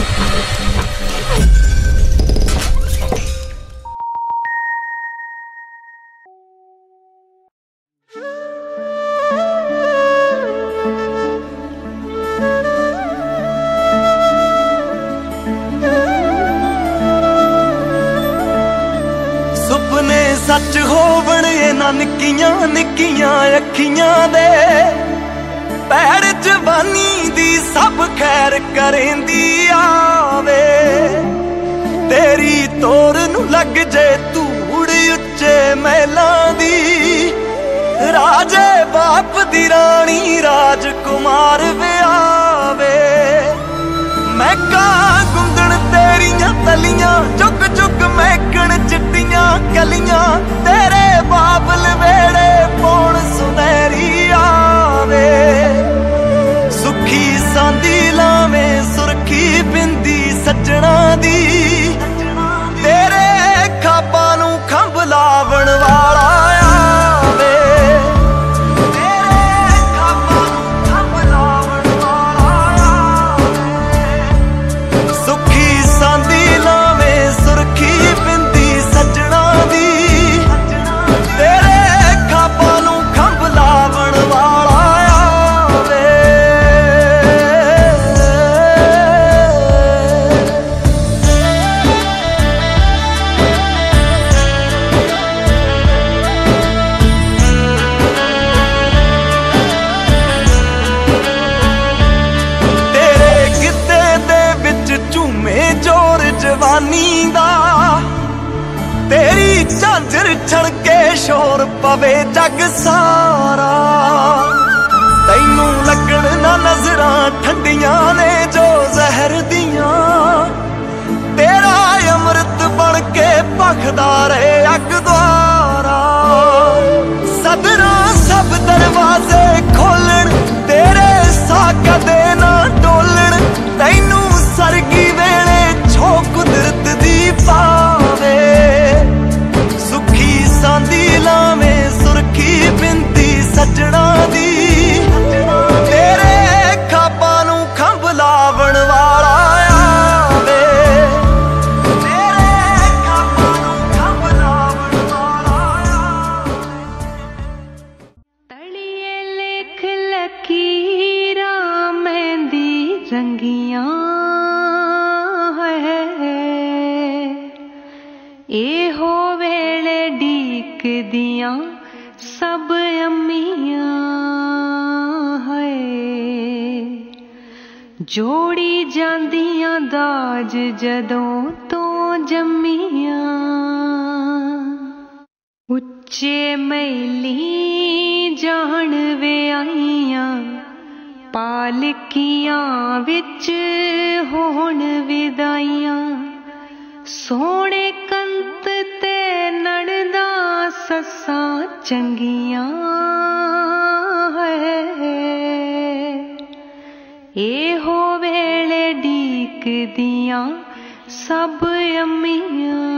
सच होवण इन्हां निक्कियां निक्कियां अखियां दे पैर जवानी दी सब खैर करेंदी आवे। तेरी तोर नू लग जे धूड़ उच्चे महलां दी राजे बाप दी रानी राजकुमार व्यावे। मैं का गुंदण तेरियां तलियां चुक चुक महकण चिट्टियां कलियां तेरे बाबल वेड़े पौण सुनहरी आवे। सुखी सांदी लावे सुरखी बिंदी सजना दी तेरे खाबां नू खंभ लावण वाला आवे। तेरी झांझर छड़के शोर पवे जग सारा तैनू लगन ना नजरां ठंडियां ने जो जहर दियां। तेरा अमृत बन के भखदा रहे अग द्वारा सदरा सब दरवाजे खोलन तेरे सा कदे ना डोलन। तैनू सरगी वेले छो कुदरत दी पावे। सुखी सांदी लावे सुरखी बिंदी सजना दी तेरे खाबां नू खंभ लावण वाला आवे। तेरे खाबां नू खंभ लावण वाला आवे। तलिए लिख लकीरां मेहंदी रंगियां एहो वेले डीक दियां सब अम्मियां है। जोड़ी जांदियां दाज जदों तो जम्मियां उच्चे मैली जान वे आईयां पालकियां विच होण विदाइयां। सोने कंत ते नणदा सस्सां चंगियां है। एहो वेले डीक दियां सब अम्मियां।